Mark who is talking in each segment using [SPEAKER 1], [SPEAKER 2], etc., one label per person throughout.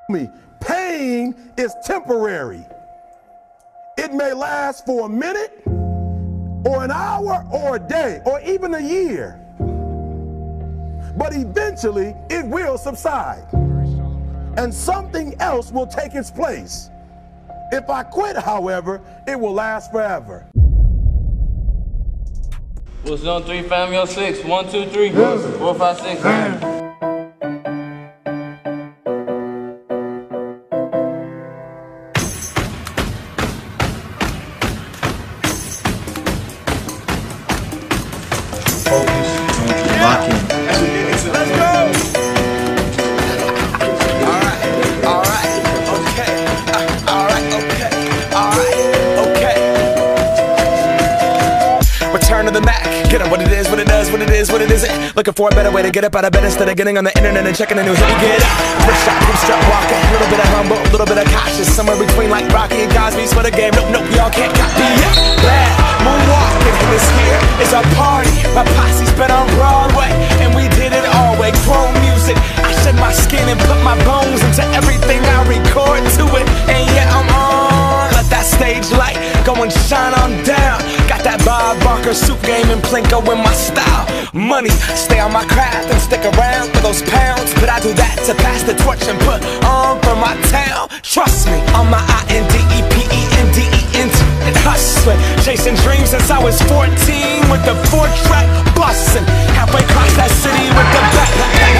[SPEAKER 1] me, pain is temporary. It may last for a minute, or an hour, or a day, or even a year. But eventually, it will subside, and something else will take its place. If I quit, however, it will last forever.
[SPEAKER 2] What's on 3, family on 6? 1, 2, 3, 4, 5, 6.
[SPEAKER 3] Focus, lock in.
[SPEAKER 4] Let's go! Alright, okay. Return to the Mac. Get up what it is, what it does, what it is, what it isn't. Looking for a better way to get up out of bed instead of getting on the internet and checking a new hit. Get up, push up, bootstrap walking. A little bit of humble, a little bit of cautious. Somewhere between like Rocky and Cosby's for the game. Nope, y'all can't copy it. Glad moonwalking, and this here is our party. My posse's been on Broadway, and we did it all way. Chrome music, I shed my skin and put my bones into everything I record to it. And yeah, I'm on. Let that stage light go and shine on down. Got that Bob Barker suit game and Plinko in my style. Money, stay on my craft and stick around for those pounds. But I do that to pass the torch and put on for my town. Trust me, on my INDEPENDENT and hustling, chasing dreams since I was 14 with the 4-track bustin'. Halfway across that city with the back.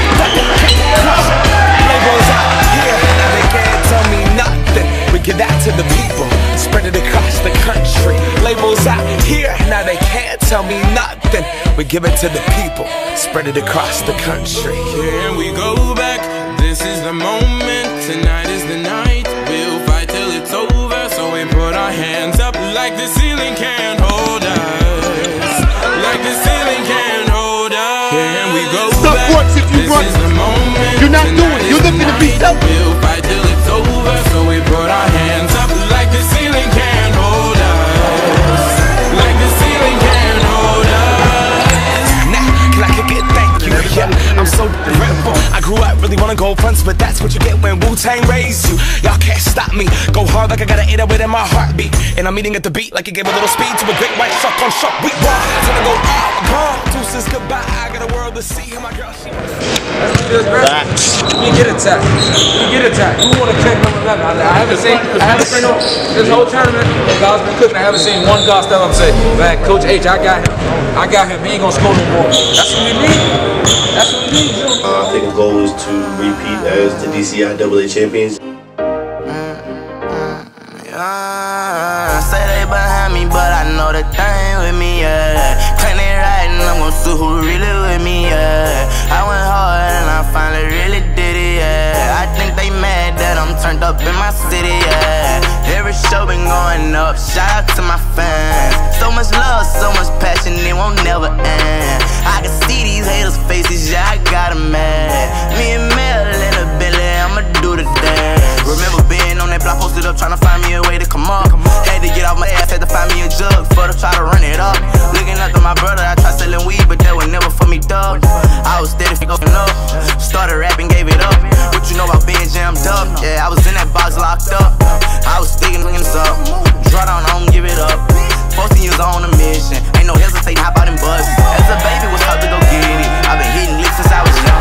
[SPEAKER 4] Labels out here, now they can't tell me nothing. We give that to the people, spread it across the country. Labels out here, now they can't tell me nothing. We give it to the people, spread it across the country.
[SPEAKER 5] Here we go back, this is the moment, tonight is the night. We'll fight till it's over, so we put our hands up like the ceiling can't hold us. Like the ceiling can't hold us. Here we go back, this is the moment.
[SPEAKER 6] You're not doing it, you're looking to be selfish.
[SPEAKER 5] We'll fight till it's over, so we put our hands up like the ceiling can't hold us. Like the ceiling can't hold us.
[SPEAKER 4] Now, can I kick it? Thank you. Yeah, I'm so grateful. I grew up really wanna go fronts, but that's what you get when Wu-Tang raised you. Y'all can't stop me. Go hard like I got an 808 in my heartbeat. And I'm eating at the beat like it gave a little speed to a great white shark on shark. We walk, gonna go all gone. Deuces goodbye. I got a world to see. And my girl, she.
[SPEAKER 7] You get attacked. You get attacked. Who want to check number 11? I haven't seen this whole tournament. God's been cooking. I haven't seen one guy step up and say, "Man, Coach H, I got him. He ain't gonna score no more." That's what we need. That's what we need.
[SPEAKER 8] I think the goal is to repeat as the DCIAA champions.
[SPEAKER 9] Say they behind me, but I know the thing with me, yeah. Claim they right and I'm gon' see who really with me, yeah. I went hard and I finally really did it, yeah. I think they mad that I'm turned up in my city, yeah. Every show been going up, shout out to my fans. So much love, so much passion, it won't never end. I can see these haters' faces, yeah, I got 'em mad. Me and Mel in a Billy, I'ma do the dance. Remember being on that block, posted up, trying to find me a way to come up. Had to get off my ass, had to find me a jug for to try to run it up. Looking after my brother, I tried selling weed, but that was never for me, dog. I was steady going up, started rapping, gave it up. What you know about being jammed up? Yeah, I was in that box locked up. I was sticking this up, draw down home, give it up. 14 years on a mission, ain't no hesitating, hop out and bust. As a baby, was taught to go get it. I've been hitting licks since I was young.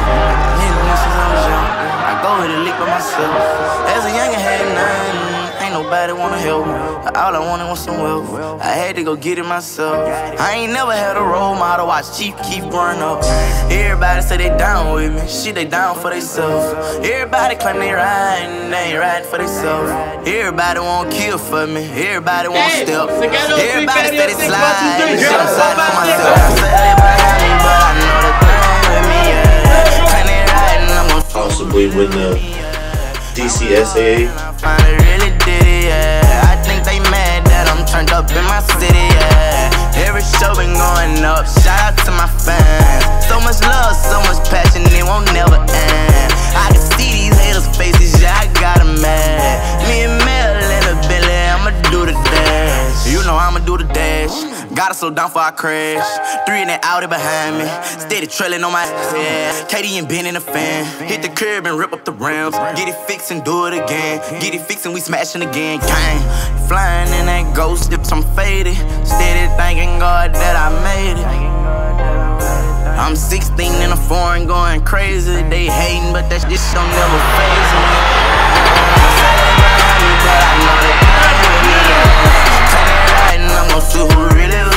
[SPEAKER 9] I go hit a lick by myself. As a youngin' had nothing, ain't nobody wanna help. All I wanted was some wealth. I had to go get it myself. I ain't never had a role model. Watch Chief keep growing up. Everybody say they down with me. Shit, they down for theyself. Everybody claim they riding, they ain't riding for theyself. Everybody want kill for me. Everybody want step. Everybody say they slide. Shit, I'm sliding for myself. I say they behind me, but I know the thing with me, yeah. Claim they riding, I'm gon'
[SPEAKER 8] Possibly win the DCSAA.
[SPEAKER 9] I really did it, yeah. I think they mad that I'm turned up in my city, yeah. Every show been going up, shout out to my fans. So much love, so much passion, it won't never end. I can see these haters' faces, yeah, I got 'em mad. Me and Mel in a Billy, I'ma do the dash. You know I'ma do the dash. God Gotta slow down before I crash. 3 in that Audi behind me. Steady trailing on my head. Katie and Ben in the fan. Hit the curb and rip up the rims. Get it fixed and do it again. Get it fixed and we smashing again. Gang. Flying in that ghost dips, I'm faded. Steady thanking God that I made it. I'm 16 in a foreign going crazy. They hating, but that shit don't never faze me. But I know that I'm with me. Turn it right and I'm gon' see who really